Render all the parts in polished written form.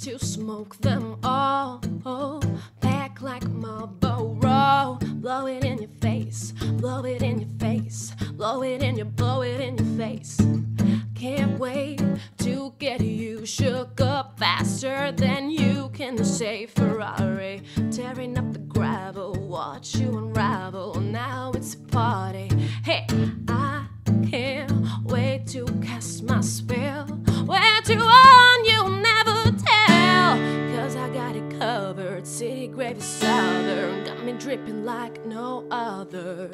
to smoke them all. Pack like Marlboro, blow it in your face, blow it in your face, blow it in your face. Can't wait to get you shook up faster than you can say Ferrari. Tearing up the gravel, watch you unravel. Now it's a party. Hey, I can't wait to cast my spell. Where to on you'll never tell, 'cause I got it covered. City gravy southern, got me dripping like no other.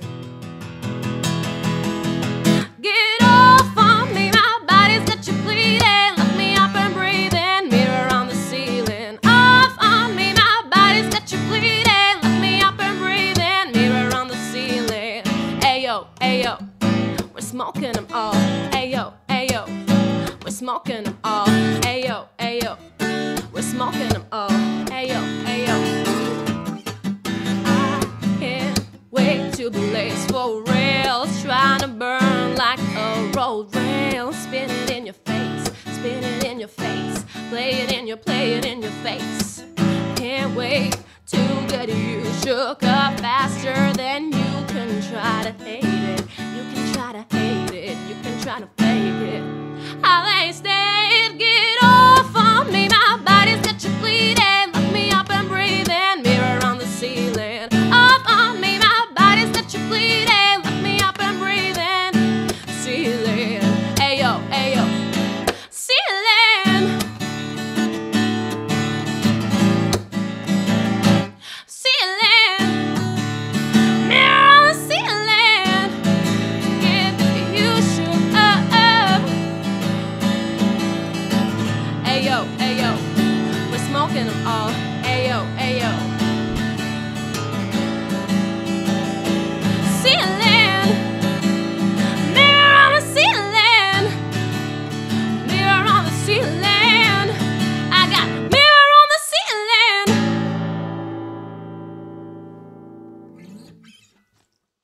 Get off on me, my body's got you bleeding. Look me up and breathing, mirror on the ceiling. Off on me, my body's got you bleeding. Look me up and breathing, mirror on the ceiling. Ayo, ayo, we're smoking them all. Ayo, ayo, we're smoking them all. Ayo, ayo, we're smoking them all. Ayo, ayo. I can't wait to blaze for rails, trying to burn like a road rail. Spin it in your face, spin it in your face, play it in your face. Can't wait to get you shook up faster than you can try to hate it. You can try to hate it, you can try to fake it. How they stayed, get off on me, my body's got you bleeding. Look me up and breathing, mirror on the ceiling. Off on me, my body's got you bleeding. Look me up and breathing, ceiling. Ayo, ayo, ceiling. Ceiling, mirror on the ceiling. Get you shook up. Ayo, ayo, we're smoking them all. Ayo, ayo.